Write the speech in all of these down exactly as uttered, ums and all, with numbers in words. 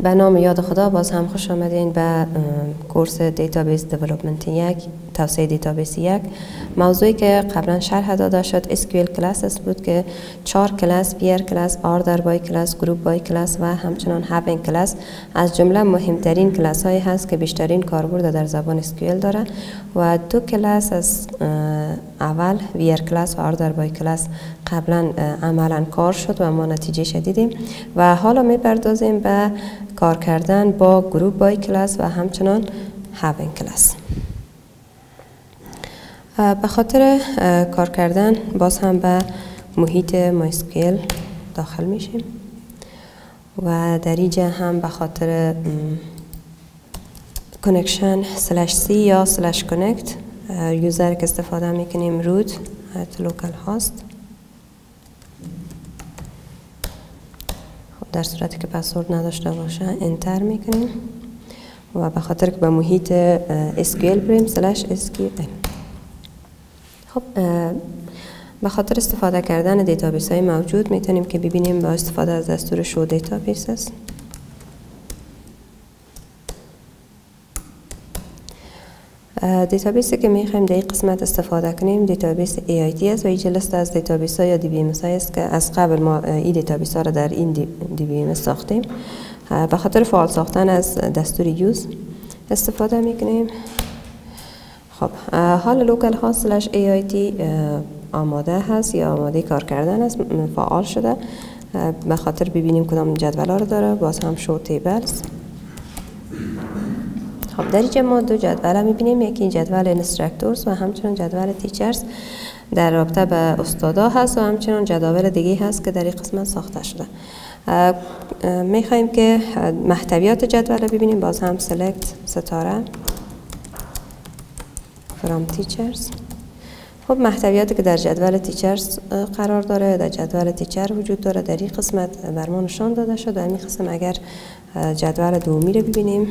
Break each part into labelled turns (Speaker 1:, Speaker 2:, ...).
Speaker 1: به نام یاد خدا باز هم خوش آمدین به کورس دیتابیس دیولپمنت یک، توسعه دیتابیس یک. موضوعی که قبلا شرح داده شد اس کیو ال کلاس بود که چهار کلاس، پیر کلاس، آردر بای کلاس، گروپ بای کلاس و همچنان هاوین کلاس از جمله مهمترین کلاس هایی هست که بیشترین کاربرد در زبان اس کیو ال داره و دو کلاس از اول ویر کلاس و آردر بای کلاس قبلا عملا کار شد و ما نتیجه شدیدیم و حالا میپردازیم به کار کردن با گروپ بای کلاس و همچنان هاوین کلاس. به خاطر کار کردن باز هم به محیط مایسکیل داخل میشیم و در اینجا هم به خاطر کنکشن سلش سی یا سلش کنکت یوزر که استفاده میکنیم روت ات لوکال هاست. در صورتی که پسورد نداشته باشه انتر میکنیم و به خاطر که به محیط اس کیو ال بریم سلش اس کیو ال. خب به خاطر استفاده کردن دیتابیس های موجود میتونیم که ببینیم با استفاده از دستور شو دیتابیس است. دیتابیسی که میخوایم در این قسمت استفاده کنیم دیتابیس ای آی تی است و این لست از دیتابیس ها یا دی بی ام اس است که از قبل ما این دیتابیس ها را در این دی بی ام اس ساختیم. به خاطر فعال ساختن از دستور یوز استفاده میکنیم. خب حال لوکال هاست سلش ای آی تی آماده هست یا آماده کار کردن است، فعال شده. به خاطر ببینیم کدام جدول ها رو داره. باز هم شو تیبلز. خب در اینجا ما دو جدول میبینیم، یکی جدول اینستراکتورز و همچنان جدول تیچرز در رابطه به استادا هست و همچنان جداول دیگه هست که در این قسمت ساخته شده. میخوایم که محتویات جدول ببینیم. باز هم سلکت ستاره from teachers. خب محتویاتی که در جدول تیچرز قرار داره در جدول تیچر وجود داره در این قسمت بر ما نشان داده شد. در این قسم اگر جدول دومی رو ببینیم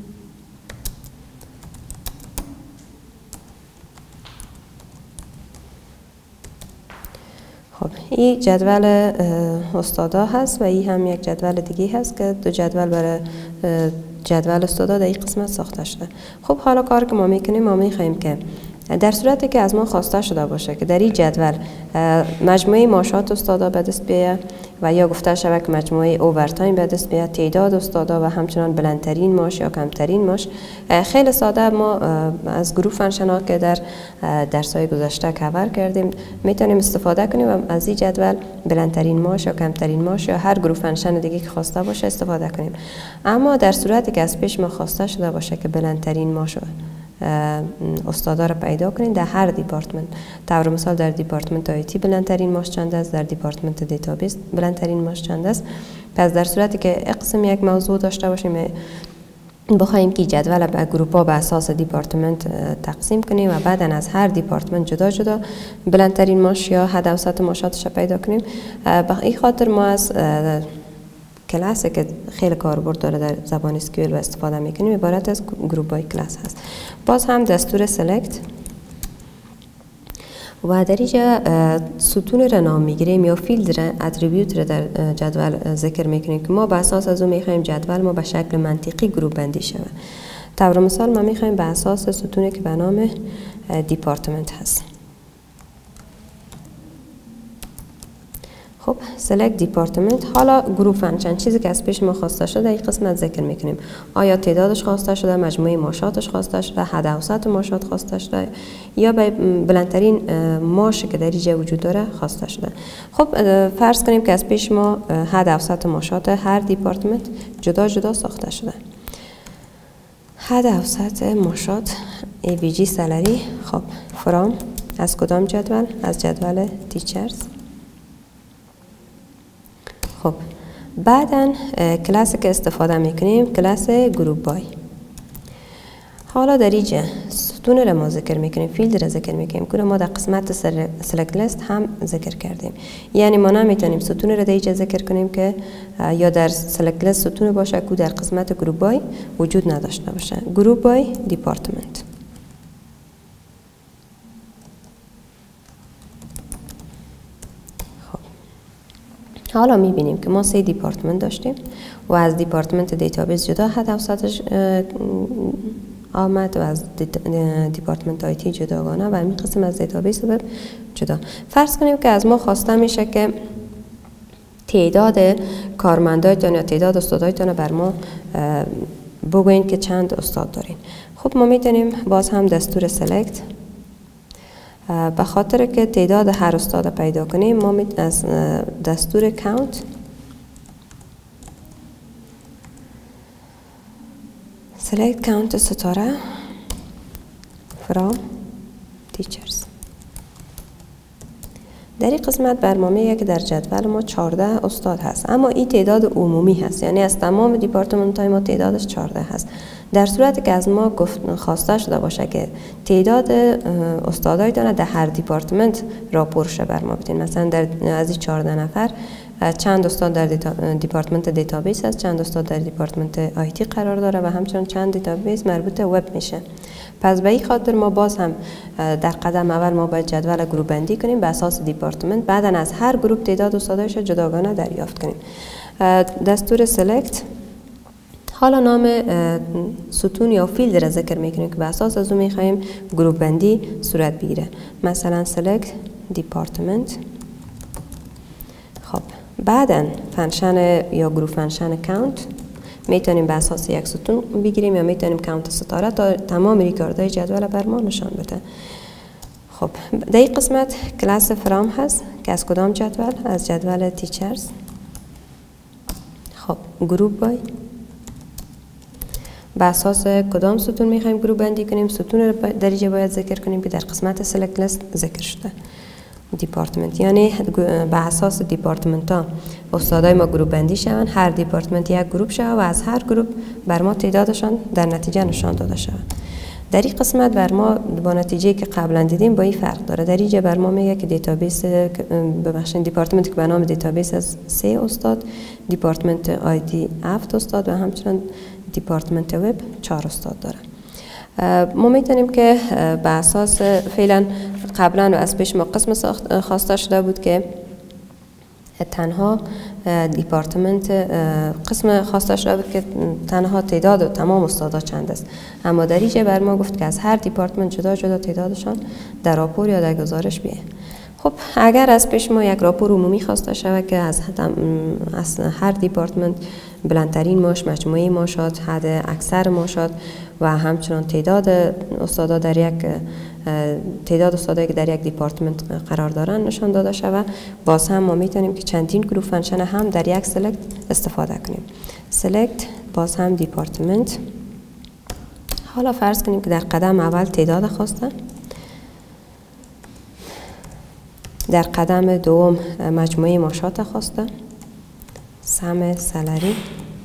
Speaker 1: خب این جدول استادا هست و این هم یک جدول دیگه هست که دو جدول برای جدول استادا در این قسمت ساخته شده. خب حالا کار که ما میکنیم ما میخوایم که در صورتی که از ما خواسته شده باشه که در این جدول مجموعه معاشات استادا به دست بیاید و یا گفته شود که مجموعه اوورتایم به دست بیاید، تعداد استادا و همچنان بلندترین معاش یا کمترین معاش، خیلی ساده ما از گروپ فانکشن ها که در درس‌های گذشته کاور کردیم میتونیم استفاده کنیم و از این جدول بلندترین معاش یا کمترین معاش یا هر گروپ فانکشن دیگه که خواسته باشه استفاده کنیم. اما در صورتی که از پیش ما خواسته شده باشه که بلندترین معاش استادا را پیدا کنید در هر دیپارتمنت، طور مثال در دیپارتمنت آی تی بلندترین معاش چند است، در دیپارتمنت دیتابیس بلندترین معاش چند است. پس در صورتی که اقسم یک موضوع داشته باشیم بخوایم که جدول به گروپ ها به اساس دیپارتمنت تقسیم کنیم و بعدا از هر دیپارتمنت جدا جدا بلندترین معاش یا حد اوسط معاشاتش پیدا کنیم. به این خاطر ما از کلاسی که خیلی کاربرد داره در زبان اس کیو ال و استفاده میکنیم عبارت از گروپ بای کلاس هست. باز هم دستور سلکت و در اینجا ستون را نام میگیریم یا فیلد را اتریبیوت را در جدول ذکر میکنیم که ما به اساس از اون میخوایم جدول ما به شکل منطقی گروپ بندی شود. طور مثال ما میخوایم به اساس ستونی که به نام دیپارتمنت هست. خب سلکت دیپارتمنت. حالا گروپ فانکشن چیزی که از پیش ما خواسته شده این قسمت ذکر میکنیم. آیا تعدادش خواسته شده، مجموعه معاشاتش خواسته شده، حد اوسط معاشات خواسته شده یا به بلندترین معاشی که در اینجا وجود داره خواسته شده. خب فرض کنیم که از پیش ما حد اوسط معاشات هر دیپارتمنت جدا جدا ساخته شده. حد اوسط معاشات ای وی جی سالری. خب فرام از کدام جدول؟ از جدول تیچرز. خب بعدا کلاسی که استفاده میکنیم کلاس گروپ بای. حالا در اینجا ستون را ما ذکر میکنیم، فیلد را ذکر میکنیم که ما در قسمت سلکت لیست هم ذکر کردیم. یعنی ما نمیتونیم ستون را در اینجا ذکر کنیم که یا در سلکت لیست ستون باشه که در قسمت گروپ بای وجود نداشته باشه. گروپ بای دیپارتمنت. حالا میبینیم که ما سه دیپارتمنت داشتیم و از دیپارتمنت دیتابیس جدا حد اوسطش آمد و از دیپارتمنت آیتی جداگانه و این قسم از دیتابیس وب جدا. فرض کنیم که از ما خواسته میشه که تعداد کارمندایتان یا تعداد استادایتان بر ما بگوین که چند استاد دارین. خب ما میتونیم باز هم دستور سلکت، به خاطر که تعداد هر استاد پیدا کنیم ما از دستور کاونت select count ستاره from teachers. در این قسمت بر ما میگه که در جدول ما چهارده استاد هست، اما این تعداد عمومی هست، یعنی از تمام دیپارتمنت های ما تعدادش چهارده هست. در صورتی که از ما گفت خواسته شده باشه که تعداد استادای دانه در هر دیپارتمنت راپور شه بر ما بدین، مثلا در از این چهارده نفر چند استاد در دیپارتمنت دیتابیس هست، چند استاد در دیپارتمنت آیتی قرار داره و همچنین چند دیتابیس مربوط وب میشه. پس به این خاطر ما باز هم در قدم اول ما باید جدول گروپ بندی کنیم به اساس دیپارتمنت، بعدا از هر گروپ تعداد استادایش جداگانه دریافت کنیم. دستور سلکت، حالا نام ستون یا فیلد را ذکر میکنیم که به اساس از اون میخوایم گروپ بندی صورت بگیره. مثلا سلکت دیپارتمنت. خب بعدا فنکشن یا گروپ فنکشن کاونت میتونیم به اساس یک ستون بگیریم یا میتونیم کاونت ستاره تا تمام ریکاردهای جدول بر ما نشان بده. خب در این قسمت کلاس فرام هست که از کدام جدول؟ از جدول تیچرز. خب گروپ بای، به اساس کدام ستون میخوایم گروپ بندی کنیم؟ ستون رو در اینجا باید ذکر کنیم که در قسمت سلکت لیست ذکر شده. دیپارتمنت یعنی به اساس دیپارتمنت ها استادای ما گروپ بندی شوند، هر دیپارتمنت یک گروپ شود و از هر گروپ بر ما تعدادشان در نتیجه نشان داده شود. در این قسمت بر ما با نتیجه که قبلا دیدیم با این فرق داره. در اینجا بر ما میگه که دیتابیس ببخشید دیپارتمنتی که به نام دیتابیس از سه استاد، دیپارتمنت آیتی هفت استاد و همچنین دیپارتمنت وب چهار استاد داره. ما میتونیم که به اساس فعلا قبلا و از پیش ما قسم خواسته شده بود که تنها دیپارتمنت قسم خواسته شده بود که تنها تعداد و تمام استادا چند است، اما در اینجا بر ما گفت که از هر دیپارتمنت جدا جدا تعدادشان در راپور یا در گزارش بیه. خب اگر از پیش ما یک راپور عمومی خواسته شود که از, از هر دیپارتمنت بلندترین معاش، مجموعه معاشات، حد اکثر معاشات و همچنان تعداد استادا در یک تعداد استادایی که در یک دیپارتمنت قرار دارن نشان داده شود، باز هم ما میتونیم که چندین گروپ فنکشن هم در یک سلکت استفاده کنیم. سلکت باز هم دیپارتمنت. حالا فرض کنیم که در قدم اول تعداد خواسته، در قدم دوم مجموعه معاشات خواسته، سم سالری،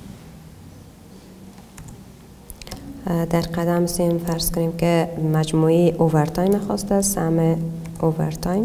Speaker 1: در قدم سیم فرض کنیم که مجموعه اوورتایم خواسته، سم اوورتایم.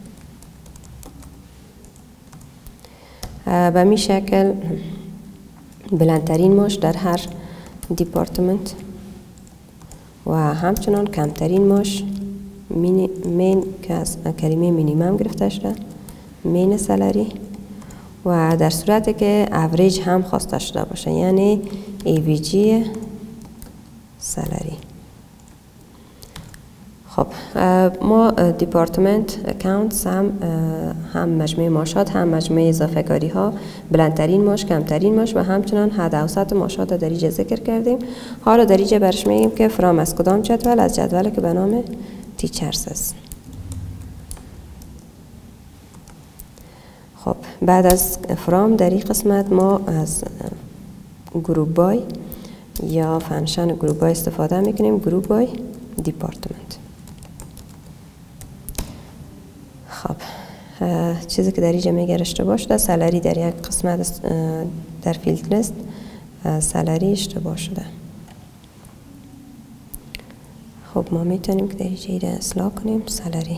Speaker 1: به می شکل بلندترین معاش در هر دیپارتمنت و همچنان کمترین معاش مین که از کلمه مینیمم گرفته شده، مین سالری، و در صورتی که اوریج هم خواسته شده باشه یعنی ای وی جی سالری. خب ما دیپارتمنت اکاونت هم هم مجموعه معاشات هم مجموعه اضافه کاری ها، بلندترین معاش، کمترین معاش و همچنان حد اوسط معاشات در اینجا ذکر کردیم. حالا در اینجا برش میگیم که فرام از کدام جدول؟ از جدولی که به نام تیچرز است. خب بعد از فرام در این قسمت ما از گروپ بای یا فنکشن گروپ بای استفاده میکنیم. گروپ بای دیپارتمنت. خب چیزی که در اینجا میگه اشتباه شده، سالری در یک قسمت در فیلد لیست سالری اشتباه شده. خب ما میتونیم که در اینجا اصلاح کنیم سالری.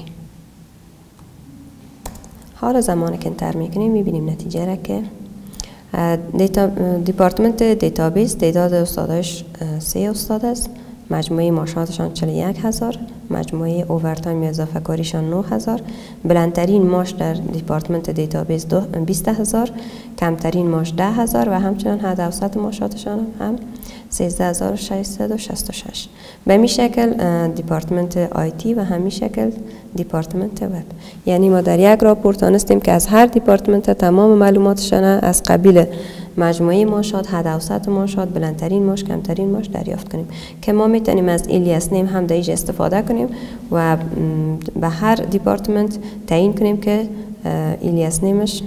Speaker 1: حالا زمانی که انتر میکنیم میبینیم نتیجه را که دیتا دیپارتمنت دیتابیس تعداد استاداش سه استاد است، مجموعه معاشاتشان چهل و یک هزار، مجموعه اوورتایم یا اضافه کاریشان نه هزار، بلندترین معاش در دیپارتمنت دیتابیس بیست هزار، کمترین معاش ده هزار و همچنان حد اوسط معاشاتشان هم سیزده هزار و ششصد و شصت و شش. به می شکل دیپارتمنت آیتی و همین شکل دیپارتمنت وب. یعنی ما در یک راپورت تانستیم که از هر دیپارتمنت تمام معلوماتشان از قبیل مجموعه معاشات، حد اوسط معاشات، بلندترین معاش، کمترین معاش دریافت کنیم که ما میتونیم از الیاس نیم هم دیج استفاده کنیم و به هر دیپارتمنت تعیین کنیم که الیاس نیمش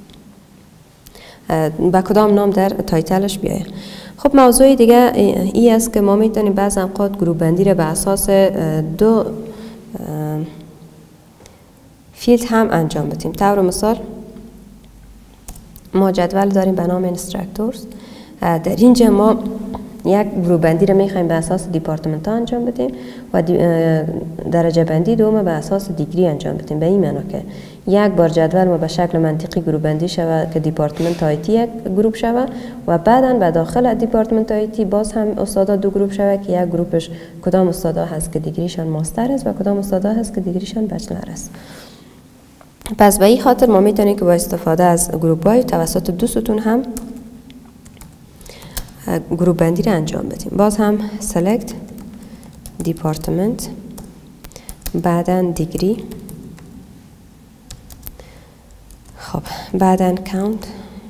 Speaker 1: با کدام نام در تایتلش بیایه. خب موضوع دیگه ای است که ما میتونیم بعض اوقات گروه بندی را به اساس دو فیلد هم انجام بدیم. طور مثال ما جدول داریم به نام اینستراکتورز. در اینجا ما یک گروه بندی را میخوایم به اساس دیپارتمنت ها انجام بدیم و درجه بندی دوم به اساس دیگری انجام بدیم. به این معنا که یک بار جدول ما به شکل منطقی گروه بندی شود که دیپارتمنت آیتی یک گروپ شود و بعدا به داخل دیپارتمنت آیتی باز هم استادا دو گروپ شود که یک گروپش کدام استادا هست که دیگریشان ماستر است و کدام استادا هست که دیگریشان بچلر است. پس به این خاطر ما میتونیم که با استفاده از گروپ های توسط دو ستون هم گروپ بندی را انجام بدیم. باز هم select department، بعدا دیگری، خب بعدا count.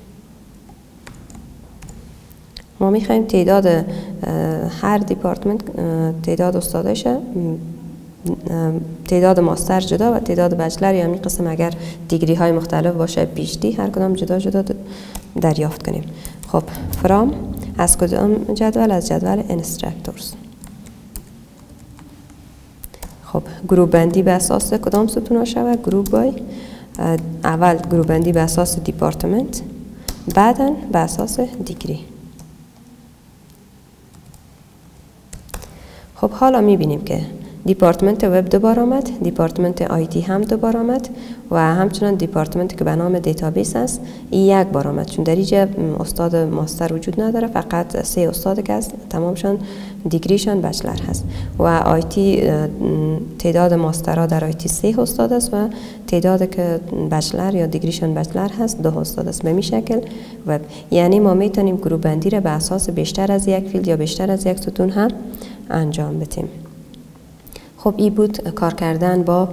Speaker 1: ما میخوایم تعداد هر دیپارتمنت، تعداد استادش، تعداد ماستر جدا و تعداد بچلر یا همین قسم اگر دیگری های مختلف باشه پی اچ دی هر کدام جدا جدا دریافت کنیم. خب فرام از کدام جدول؟ از جدول اینستراکتورز. خب گروپ بندی به اساس کدام ستون ها شود؟ گروپ بای. اول گروپ بندی به اساس دیپارتمنت، بعدا به اساس دیگری. خب حالا میبینیم که دیپارتمنت وب دوبار آمد، دیپارتمنت آیتی هم دوبار آمد و همچنان دیپارتمنت که به نام دیتابیس است این یک بار آمد، چون در اینجا استاد ماستر وجود نداره، فقط سه استاد که است تمامشان دیگریشان بچلر هست و آیتی تعداد ماسترها در آیتی سه استاد است و تعداد که بچلر یا دیگریشان بچلر هست دو استاد است. به می شکل وب. یعنی ما میتونیم گروپ بندی را به اساس بیشتر از یک فیلد یا بیشتر از یک ستون هم انجام بدیم. خب این بود کار کردن با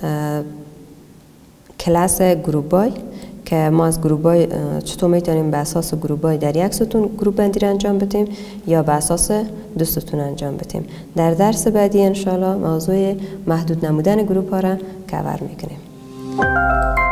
Speaker 1: کلاس گروپ بای که ما از گروپ بای چطور میتونیم به اساس گروپ بای در یک ستون گروپ بندی را انجام بدیم یا به اساس دو ستون انجام بدیم. در درس بعدی انشالله موضوع محدود نمودن گروپ ها را کاور میکنیم.